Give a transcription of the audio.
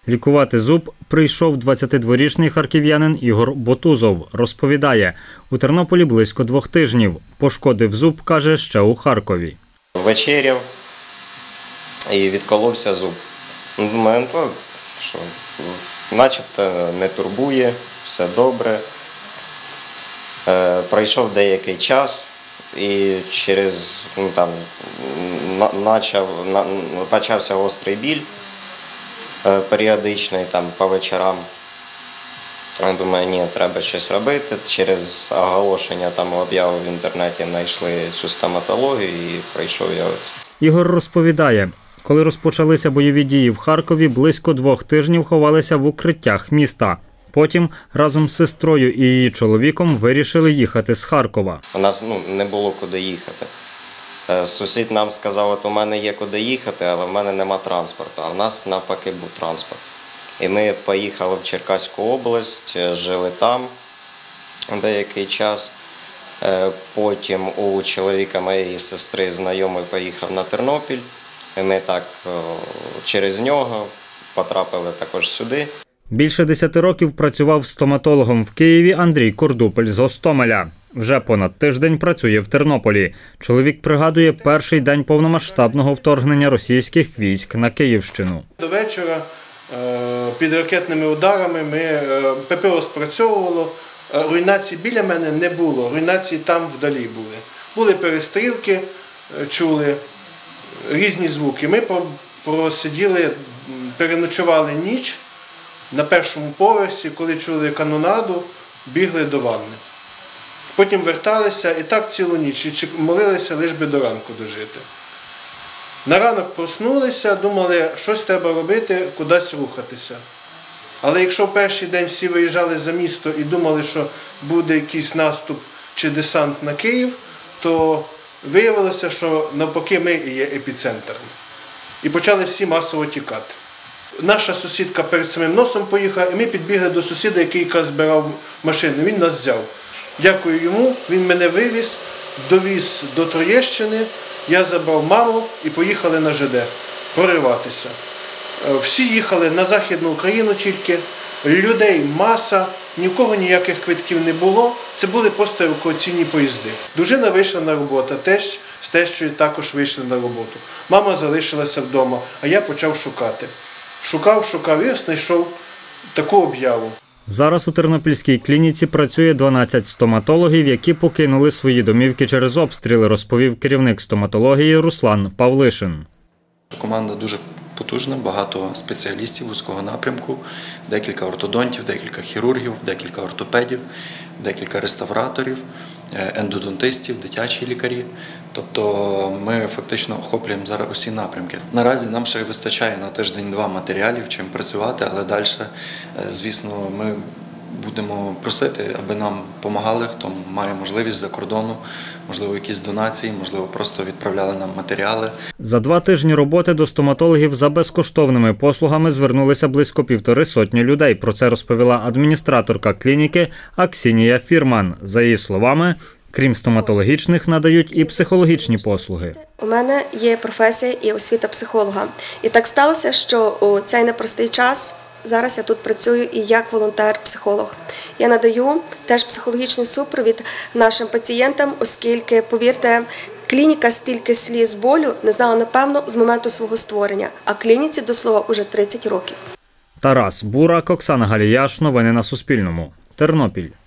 Лікувати зуб прийшов 22-річний харків'янин Ігор Ботузов. Розповідає, у Тернополі близько 2 тижнів. Пошкодив зуб, каже, ще у Харкові. Вечеряв і відколовся зуб. Думаю, що начебто не турбує, все добре. Пройшов деякий час і почався гострий біль періодичний по вечорам. Думаю, ні, треба щось робити. Через оголошення об'яви в інтернеті знайшли цю стоматологію і прийшов я. Ігор розповідає, коли розпочалися бойові дії в Харкові, близько 2 тижнів ховалися в укриттях міста. Потім разом з сестрою і її чоловіком вирішили їхати з Харкова. У нас не було куди їхати. Сусід нам сказав, от у мене є куди їхати, але в мене нема транспорту. А в нас навпаки був транспорт. І ми поїхали в Черкаську область, жили там деякий час. Потім у чоловіка моєї сестри знайомий поїхав на Тернопіль. І ми так через нього потрапили також сюди. Більше 10 років працював стоматологом в Києві Андрій Кордупель з Гостомеля. Вже понад тиждень працює в Тернополі. Чоловік пригадує перший день повномасштабного вторгнення російських військ на Київщину. До вечора під ракетними ударами ППО спрацьовувало. Руйнації біля мене не було, руйнації там вдалі були. Були перестрілки, чули різні звуки. Ми просиділи, переночували ніч на першому поверсі, коли чули канонаду, бігли до ванни. Потім верталися і так цілу ніч, і молилися, лиш би до ранку дожити. На ранок проснулися, думали, щось треба робити, кудись рухатися. Але якщо в перший день всі виїжджали за місто і думали, що буде якийсь наступ чи десант на Київ, то виявилося, що навпаки ми і є епіцентром. І почали всі масово тікати. Наша сусідка перед самим носом поїхала, і ми підбігли до сусіда, який якраз збирав машину. Він нас взяв. Дякую йому, він мене вивіз, довіз до Троєщини, я забрав маму і поїхали на ЖД прориватися. Всі їхали на Західну Україну тільки, людей маса, ні в кого ніяких квитків не було, це були просто евакуаційні поїзди. Дружина вийшла на роботу, тесть з тещою також вийшли на роботу. Мама залишилася вдома, а я почав шукати. Шукав і знайшов таку об'яву. Зараз у Тернопільській клініці працює 12 стоматологів, які покинули свої домівки через обстріли, розповів керівник стоматології Руслан Павлишин. Команда дуже потужна, багато спеціалістів вузького напрямку, декілька ортодонтів, декілька хірургів, декілька ортопедів, декілька реставраторів, ендодонтистів, дитячі лікарі. Тобто ми фактично охоплюємо зараз усі напрямки. Наразі нам ще вистачає на тиждень-два матеріалів, чим працювати, але далі, звісно, ми будемо просити, аби нам допомагали, хто має можливість за кордону, можливо, якісь донації, можливо, просто відправляли нам матеріали. За 2 тижні роботи до стоматологів за безкоштовними послугами звернулися близько 150 людей. Про це розповіла адміністраторка клініки Аксінія Фірман. За її словами, крім стоматологічних, надають і психологічні послуги. У мене є професія і освіта психолога. І так сталося, що у цей непростий час зараз я тут працюю і як волонтер-психолог. Я надаю теж психологічний супровід нашим пацієнтам, оскільки, повірте, клініка стільки сліз болю не знала, напевно, з моменту свого створення. А клініці, до слова, уже 30 років. Тарас Бурак, Оксана Галіяш. Новини на Суспільному. Тернопіль.